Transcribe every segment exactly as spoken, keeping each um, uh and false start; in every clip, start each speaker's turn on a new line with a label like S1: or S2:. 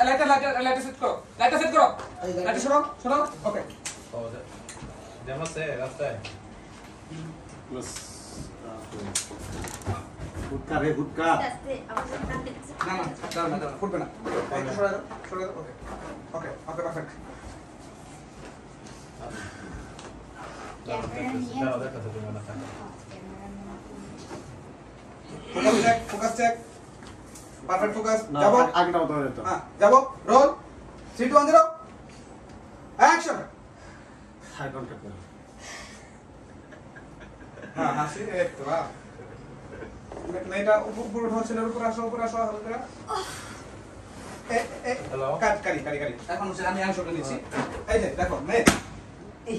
S1: লাইটটা লাইটটা লাইটটা সেট করো লাইটটা সেট করো লাইটটা সরাও সরাও ওকে
S2: যেমন সে রাস্তায়
S3: প্লাস ফুটকা রে ফুটকা
S1: না না দাও না দাও ফুটবে না একটু সরা দাও সরা দাও okay okay okay perfect focus check focus check perfect focus যাবো
S3: আগেটা মতো হয়ে যেত
S1: হ্যাঁ যাবো roll three two one zero action
S3: হাই কন্টাক্ট
S1: হ্যাঁ হাসি এই তো বাহ মেয়েটা উপর উপর উঠো ছেলের উপর আসো উপর আসো হালকা এ এ
S2: হ্যালো
S1: কাট কারি কারি কারি এখন হচ্ছে আমি আংশটা নিচ্ছি এই যে দেখো মেয়ে এই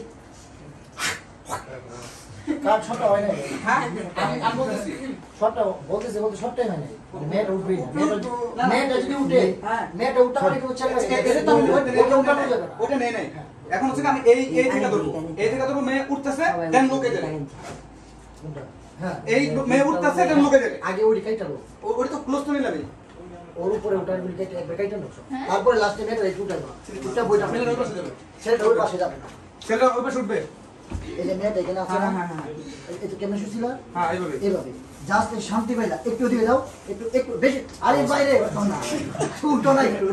S4: কাট শটটা হয় না
S1: হ্যাঁ আমি আমি বলতেছি
S4: শটটা বলতেছে বলতে শটটাই হয় না নেট উঠবেই না নেট যদি উঠে নেট উঠা মানে কি হচ্ছে
S1: এটা তো ওটা উঠানো যাবে ওটা নেই নাই এখন হচ্ছে আমি এই এই থেকে ধরবো এই থেকে ধরবো মেয়ে উঠতেছে দেন লোকে যাবে
S4: হ্যাঁ
S1: এই মেয়ে উঠতেছে দেন লোকে যাবে
S4: আগে ওই কাইটা লো
S1: ওটা তো ক্লোজ তো নিলাম
S4: ওর উপরে ওটার গুলি কাইটা একবার কাইটা নো তারপরে লাস্টে নেট এই উঠানো উঠা বইটা
S1: ছেলের ওই পাশে যাবে
S4: ছেলেটা ওই পাশে যাবে না
S1: ছেলের ওই পাশে উঠবে
S4: এই যে নেট এখানে আছে না
S1: হ্যাঁ হ্যাঁ
S4: এই তো কেমন শুছিলা
S1: হ্যাঁ এইভাবে
S4: এইভাবে জাস্ট শান্তি পাইলা একটু দিকে যাও একটু একটু বেশি আরে বাইরে না উঠো না একটু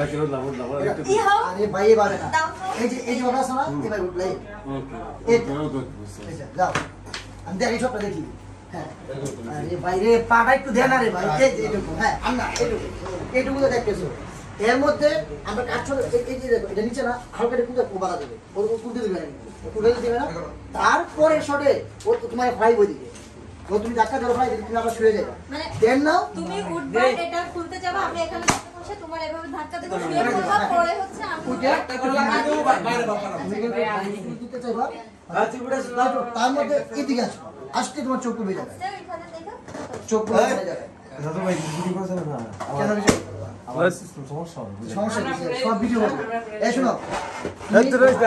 S4: আরে বাইরে বাড়ে না এই যে এই যে ওটা আছে না এবার উঠলে এই যাও আমি দেখি সবটা দেখি হ্যাঁ আরে বাইরে পাটা একটু দেন আরে ভাই এই যে এইটুকু হ্যাঁ আন্না এইটুকু এইটুকু দেখতেছো এর মধ্যে আমরা কাজ চলে এই যে দেখো এটা নিচে না হালকা একটু কুদা কোবালা দেবে ওর কুদে দিবে না কুদে দিবে না তারপরে শটে ও তোমার ফ্রাই বই দিবে ও তুমি ধাক্কা ধরো ফ্রাই দিবে তুমি আবার শুয়ে যাবে
S5: মানে
S4: দেন নাও
S5: তুমি উঠবা এটা খুলতে যাবে আমি এখানে বসে তোমার এভাবে ধাক্কা দেব শুয়ে পড়বা পরে হচ্ছে আমি
S1: একটা করে লাগিয়ে দেবো বাইরে বাবা
S4: তুমি কিন্তু দিতে চাইবা তার মধ্যে এদিকে আসো আজকে তোমার চোখ খুলে যাবে
S5: এখানে দেখো
S4: চোখ খুলে যাবে
S3: দাদু ভাই ভিডিও করে যাবে না
S4: কেন বিষয়
S3: আমার সমস্যা হবে
S4: সমস্যা কি সব ভিডিও হবে এই শুনো
S3: এই তো রইস না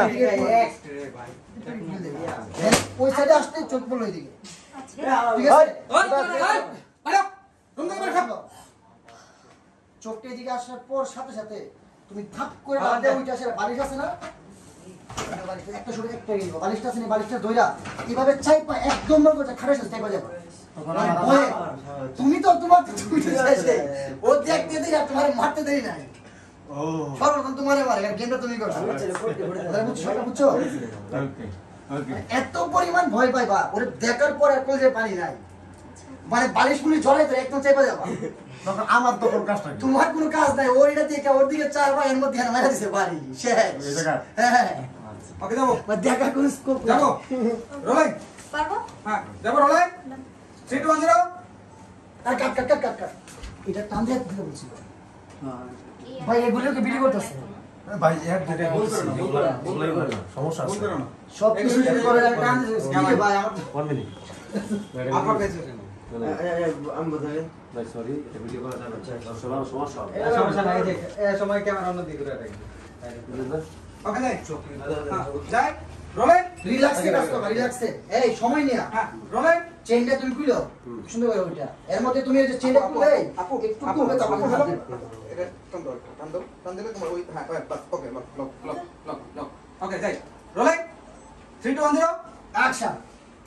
S4: ওই সাইডে আসতে চোখ বলো এদিকে ঠিক আছে
S1: ওই বাইরে রুম থেকে বের খাও
S4: চোখটা এদিকে আসার পর সাথে সাথে তুমি থাপ করে বাদে ওইটা আসে বালিশ আছে না একটা শুরু একটা গেল বালিশটা আছে না বালিশটা ধইরা এইভাবে চাইপা একদম করে খাড়া সাথে চাইপা যাবে তুমি তো তোমার তুমি চাইছে ও দেখতে দেই আর তোমারে মারতে দেই না ও সর্বপ্রথম তোমারে মারে আর গেমটা তুমি করছো তাহলে বুঝছো বুঝছো
S3: ওকে ওকে
S4: এত পরিমাণ ভয় পাইবা ওরে দেখার পর আর কোন যে পানি নাই মানে বালিশ গুলি ঝরাই তো একদম চাইপা যাবা
S3: তখন আমার তো কোনো কাজটা
S4: তোমার কোনো কাজ নাই ওর এটা দেখে ওর দিকে চার ভাই এর মধ্যে মারা দিছে বাড়ি শেষ
S3: এই জায়গা
S4: হ্যাঁ
S1: ওকে যাবো
S4: মানে দেখার কোনো স্কোপ
S1: যাবো রোলিং
S5: পারবো
S1: হ্যাঁ যাবো rolling three two one zero
S4: আর cut cut cut cut cut এটা টান দিয়ে দিতে বলছিল ভাই এগুলোকে বিলি করতেছে
S3: ভাই এর যেটা বলছি সমস্যা আছে
S1: বলতে না
S4: সব কিছু যদি করে আমি টান দিতে ভাই আমার
S3: one minute
S1: আপনার কাছে
S3: আমি বলতে ভাই সরি এটা ভিডিও করা যাবে না সমস্যা হবে
S6: সমস্যা নাই দেখ এই সময় ক্যামেরা অন্য দিকে ঘুরে রাখবে
S1: ওকে যাই যাই রোলিং
S4: রিল্যাক্সে কাজ করবা রিল্যাক্সে এই সময় নিয়া
S1: হ্যাঁ রোলিং
S4: চেইনটা তুমি খুলো সুন্দর করে ওইটা এর মধ্যে তুমি এই যে চেইনটা খুলে
S1: আপু
S4: একটু
S1: আপু
S4: খুলবে তারপর
S1: আপু
S4: হাত
S1: হলো
S4: দিবে
S1: এটা টান দাও টান দাও টান দিলে তোমার ওই হ্যাঁ বাস okay lock lock lock lock lock okay যাই rolling three two one zero
S4: action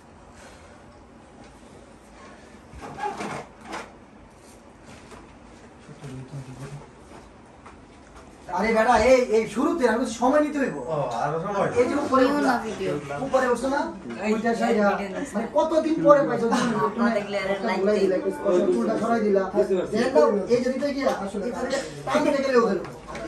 S4: আরে বেটা এই এই শুরুতে আমি বলছি সময় নিতে হইব
S3: ও আর সময়
S4: এই যে উপরে উঠলা উপরে উঠছো না ওইটা সাইডে মানে কতদিন পরে পাইছো তুমি দেখলে লাইক দিলা চুলটা সরাই দিলা এই যে দিতে গিয়া আসলে টাইম থেকে গেলে ওদের